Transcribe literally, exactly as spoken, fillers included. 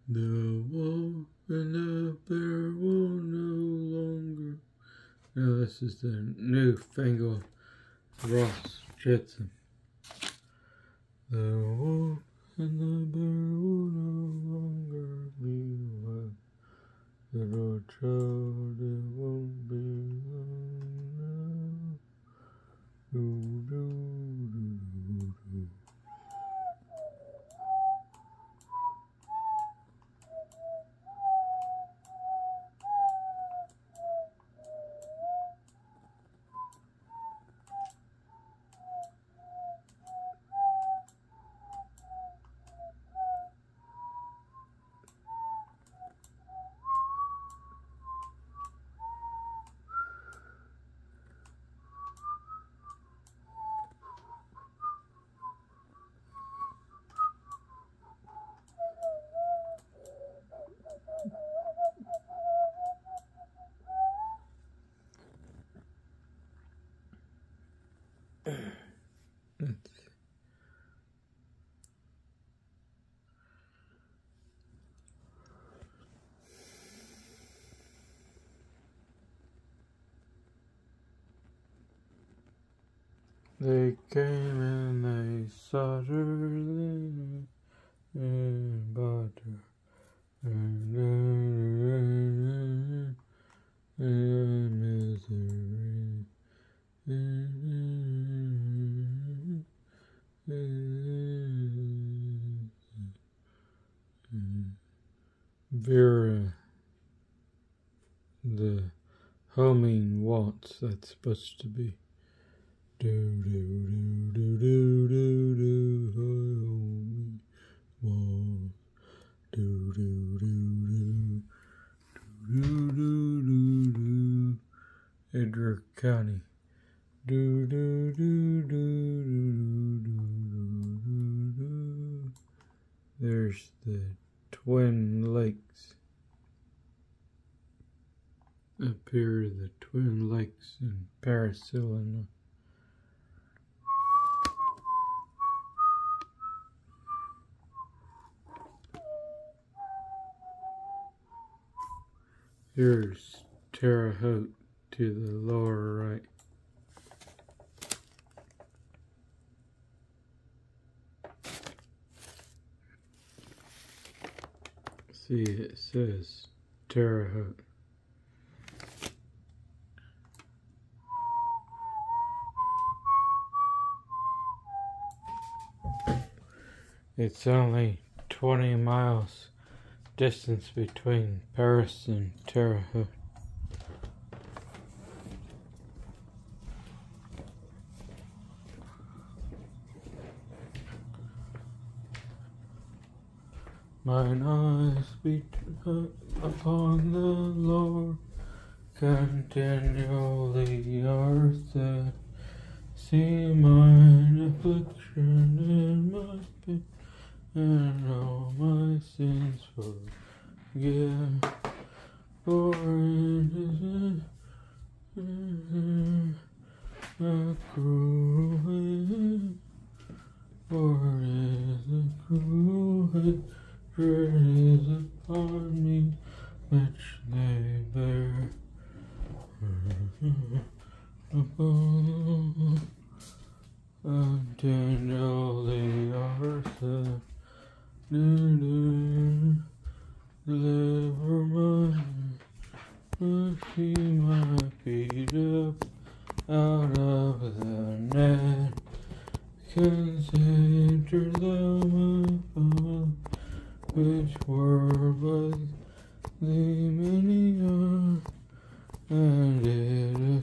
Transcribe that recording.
The wolf and the bear will no longer. Now this is the newfangled Ross Judson. The wolf and the bear will no longer be one. Little child, it won't be long now. Do, do, do, do, do. They came and they sought her in butter and misery. Vera, the humming waltz that's supposed to be. Do do do do do do do waltz. Do do do do do do do do. Edgar County. Do do do do do do do do. There's the Twin Lakes. Up here, the Twin Lakes in Paris, Illinois. Here's Terre Haute to the lower right. See, it says Terre Haute. It's only twenty miles distance between Paris and Terre Haute. Mine eyes beat upon the Lord, continually are sad. See mine affliction and my pain, and all my sins forgive. For it is a cruel hate, for it is a cruel hate. Is upon me which they bear. Continually are said, deliver my mercy, my feet up out of the net. Consider thou my fall, which were but the many are, and it